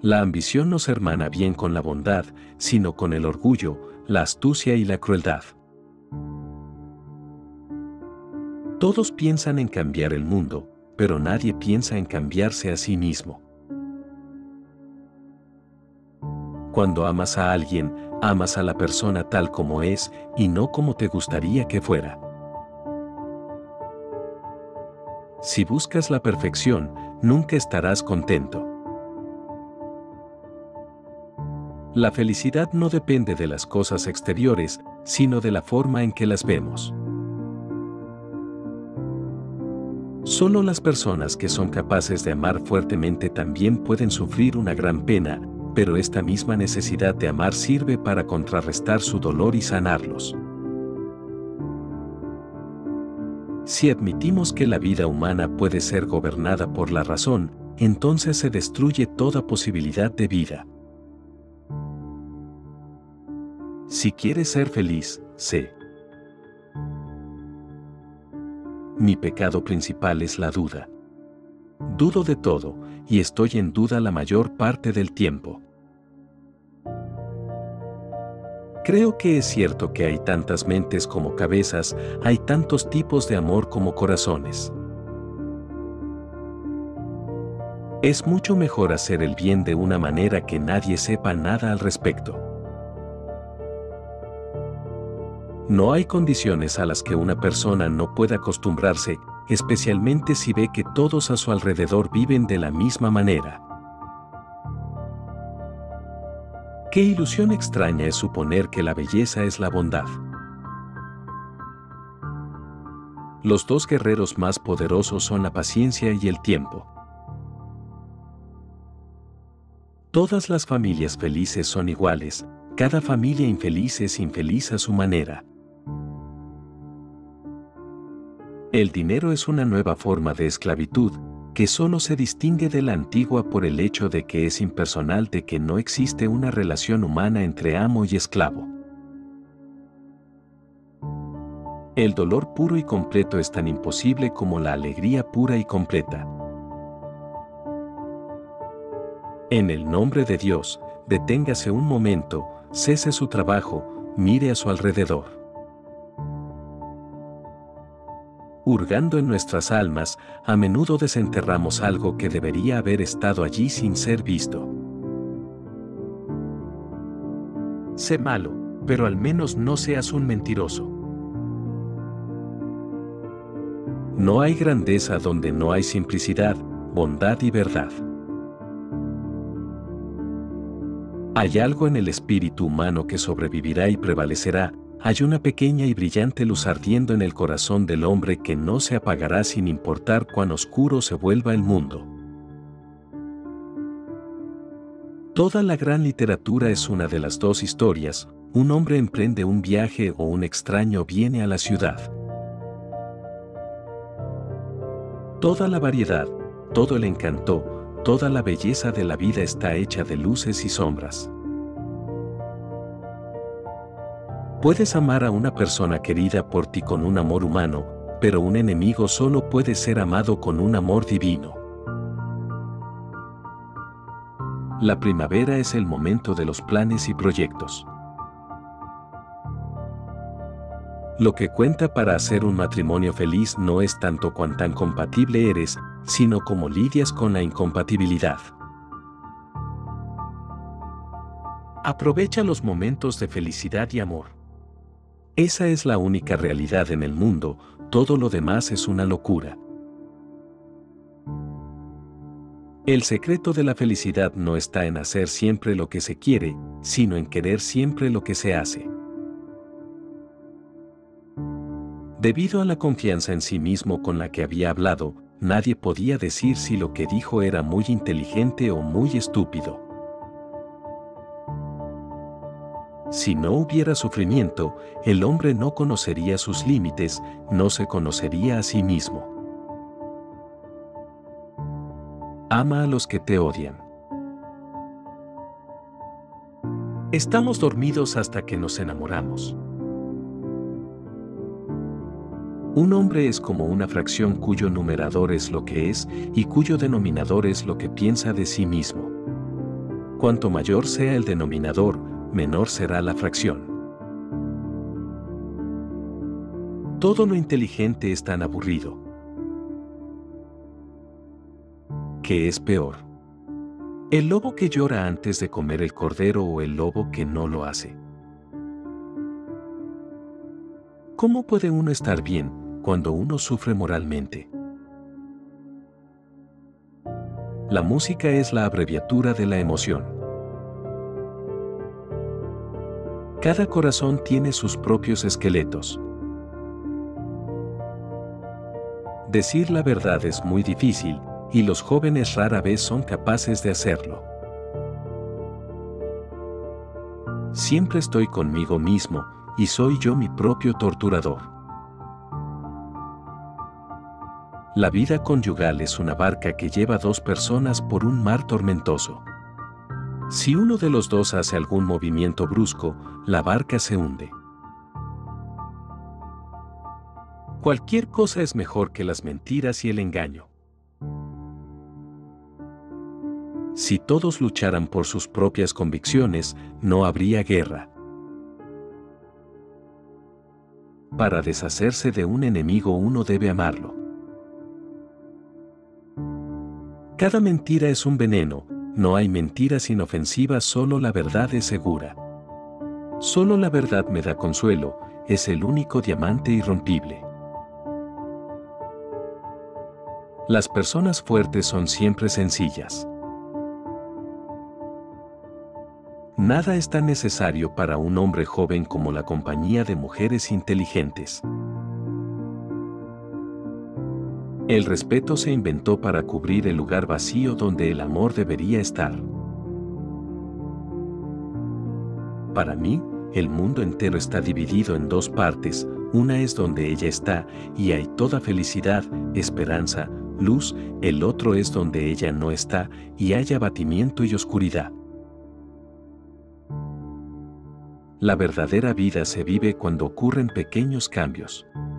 La ambición no se hermana bien con la bondad, sino con el orgullo, la astucia y la crueldad. Todos piensan en cambiar el mundo, pero nadie piensa en cambiarse a sí mismo. Cuando amas a alguien, amas a la persona tal como es y no como te gustaría que fuera. Si buscas la perfección, nunca estarás contento. La felicidad no depende de las cosas exteriores, sino de la forma en que las vemos. Solo las personas que son capaces de amar fuertemente también pueden sufrir una gran pena, pero esta misma necesidad de amar sirve para contrarrestar su dolor y sanarlos. Si admitimos que la vida humana puede ser gobernada por la razón, entonces se destruye toda posibilidad de vida. Si quieres ser feliz, sé. Mi pecado principal es la duda. Dudo de todo, y estoy en duda la mayor parte del tiempo. Creo que es cierto que hay tantas mentes como cabezas, hay tantos tipos de amor como corazones. Es mucho mejor hacer el bien de una manera que nadie sepa nada al respecto. No hay condiciones a las que una persona no pueda acostumbrarse, especialmente si ve que todos a su alrededor viven de la misma manera. Qué ilusión extraña es suponer que la belleza es la bondad. Los dos guerreros más poderosos son la paciencia y el tiempo. Todas las familias felices son iguales, cada familia infeliz es infeliz a su manera. El dinero es una nueva forma de esclavitud, que solo se distingue de la antigua por el hecho de que es impersonal, de que no existe una relación humana entre amo y esclavo. El dolor puro y completo es tan imposible como la alegría pura y completa. En el nombre de Dios, deténgase un momento, cese su trabajo, mire a su alrededor. Hurgando en nuestras almas, a menudo desenterramos algo que debería haber estado allí sin ser visto. Sé malo, pero al menos no seas un mentiroso. No hay grandeza donde no hay simplicidad, bondad y verdad. Hay algo en el espíritu humano que sobrevivirá y prevalecerá. Hay una pequeña y brillante luz ardiendo en el corazón del hombre que no se apagará sin importar cuán oscuro se vuelva el mundo. Toda la gran literatura es una de las dos historias: un hombre emprende un viaje o un extraño viene a la ciudad. Toda la variedad, todo el encanto, toda la belleza de la vida está hecha de luces y sombras. Puedes amar a una persona querida por ti con un amor humano, pero un enemigo solo puede ser amado con un amor divino. La primavera es el momento de los planes y proyectos. Lo que cuenta para hacer un matrimonio feliz no es tanto cuán tan compatible eres, sino cómo lidias con la incompatibilidad. Aprovecha los momentos de felicidad y amor. Esa es la única realidad en el mundo, todo lo demás es una locura. El secreto de la felicidad no está en hacer siempre lo que se quiere, sino en querer siempre lo que se hace. Debido a la confianza en sí mismo con la que había hablado, nadie podía decir si lo que dijo era muy inteligente o muy estúpido. Si no hubiera sufrimiento, el hombre no conocería sus límites, no se conocería a sí mismo. Ama a los que te odian. Estamos dormidos hasta que nos enamoramos. Un hombre es como una fracción cuyo numerador es lo que es y cuyo denominador es lo que piensa de sí mismo. Cuanto mayor sea el denominador, menor será la fracción. Todo lo inteligente es tan aburrido. ¿Qué es peor? ¿El lobo que llora antes de comer el cordero o el lobo que no lo hace? ¿Cómo puede uno estar bien cuando uno sufre moralmente? La música es la abreviatura de la emoción. Cada corazón tiene sus propios esqueletos. Decir la verdad es muy difícil, y los jóvenes rara vez son capaces de hacerlo. Siempre estoy conmigo mismo, y soy yo mi propio torturador. La vida conyugal es una barca que lleva dos personas por un mar tormentoso. Si uno de los dos hace algún movimiento brusco, la barca se hunde. Cualquier cosa es mejor que las mentiras y el engaño. Si todos lucharan por sus propias convicciones, no habría guerra. Para deshacerse de un enemigo uno debe amarlo. Cada mentira es un veneno, no hay mentiras inofensivas, solo la verdad es segura. Solo la verdad me da consuelo, es el único diamante irrompible. Las personas fuertes son siempre sencillas. Nada es tan necesario para un hombre joven como la compañía de mujeres inteligentes. El respeto se inventó para cubrir el lugar vacío donde el amor debería estar. Para mí, el mundo entero está dividido en dos partes, una es donde ella está, y hay toda felicidad, esperanza, luz, el otro es donde ella no está, y hay abatimiento y oscuridad. La verdadera vida se vive cuando ocurren pequeños cambios.